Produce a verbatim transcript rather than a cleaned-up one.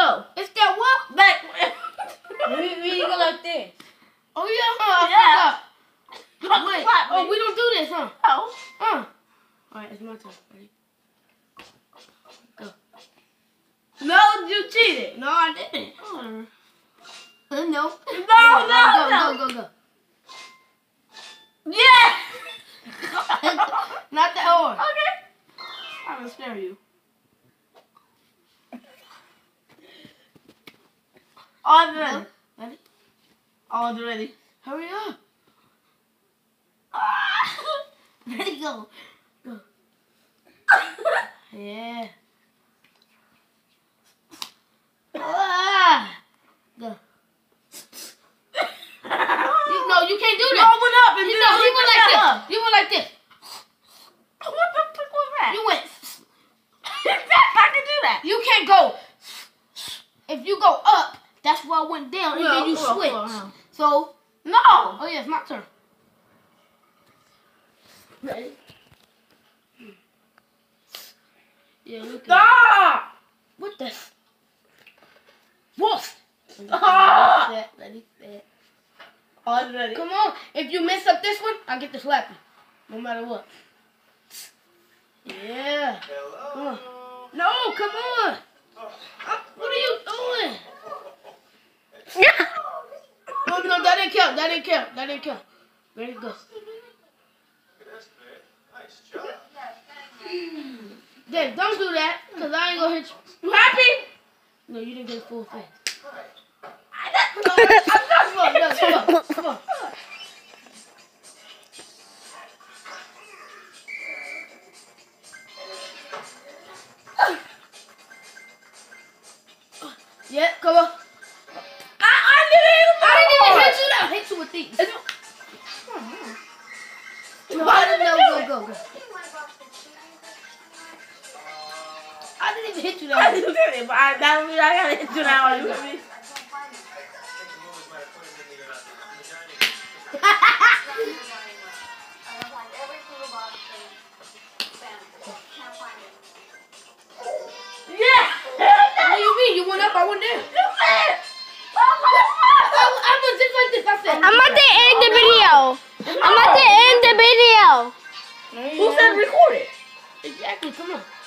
go? It's that what? Like, we, we go like this. Oh yeah, huh? Yeah. Wait. Oh, we don't do this, huh? Oh. Huh? All right, it's my turn. Ready? Go. No, you cheated. No, I didn't. Oh. Uh, no. No, Go, no, go, no. go, go, go. Yeah. Not that hard. Okay. I'm gonna spare you. All ready. Ready? All ready. Hurry up. Ah. Ready, go. Go. Yeah. Ah. Go. You, no, you can't do You that. went up and You did know, it. you went like this. You went like this. What the fuck was that? You went. I can do that. You can't go. If you go up, that's where I went down, and No, then you hold on, switch. hold on, hold on. So, No. oh yeah, it's my turn. Ready? Yeah, look at Stop. what the wolf. Ah. Set, ready, set. All ready. Come on. If you mess up this one, I get to slap you. No matter what. Yeah. Come on. No, come on. Uh, what are you doing? No, no, that didn't count. That didn't count. That didn't count. Ready, go. Dad, don't do that, because I ain't going to hit you. You happy? No, you didn't get a full face. I'm not Come on, no, come on, come on. Yeah, come on. I, I didn't I didn't even even hit you. I hit you with these. No, Why I did didn't you know. do Go, go, go. I didn't even hit you I that way. didn't do it, but I, that don't mean I gotta hit you now. You with me? Yeah! What do you mean? You went up, I went down. You said! I, I was just like this. I said. I'm about to end the video. I'm about to end the video. Who said record it? Exactly. Come on.